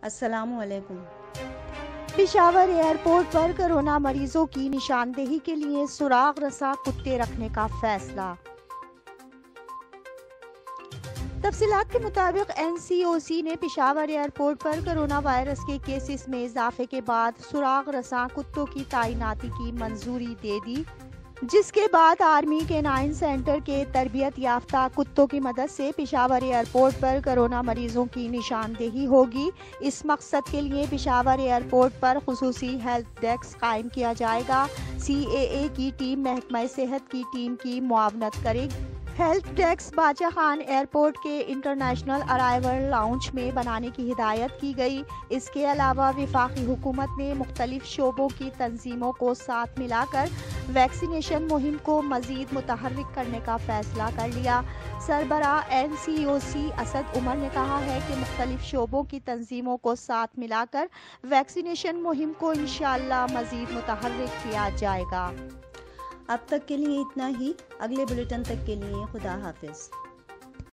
अस्सलामुअलैकुम। पेशावर एयरपोर्ट पर कोरोना मरीजों की निशानदेही के लिए सुराग रसा कुत्ते रखने का फैसला। तफसीलात के मुताबिक NCOC ने पेशावर एयरपोर्ट पर कोरोना वायरस के केसेस में इजाफे के बाद सुराग रसा कुत्तों की तैनाती की मंजूरी दे दी, जिसके बाद आर्मी के 9 सेंटर के तरबियत याफ्ता कुत्तों की मदद से पेशावर एयरपोर्ट पर कोरोना मरीजों की निशानदेही होगी। इस मकसद के लिए पेशावर एयरपोर्ट पर खुसूसी हेल्प डेस्क कायम किया जाएगा। CAA की टीम महकमा सेहत की टीम की मुआवनत करेगी। Health desk Badshah Khan airport के इंटरनेशनल अराइवल लाउंज में बनाने की हिदायत की गई। इसके अलावा वफाकी हुकूमत ने मुख्तलिफ शोबों की तंजीमों को साथ मिलाकर वैक्सीनेशन मुहिम को मजीद मुतहर्रिक करने का फैसला कर लिया। सरबराह NCOC असद उमर ने कहा है कि मुख्तलिफ शोबों की तंजीमों को साथ मिलाकर वैक्सीनेशन मुहिम को इंशाअल्लाह मजीद मुतहर्रिक किया जाएगा। अब तक के लिए इतना ही। अगले बुलेटिन तक के लिए खुदा हाफिज।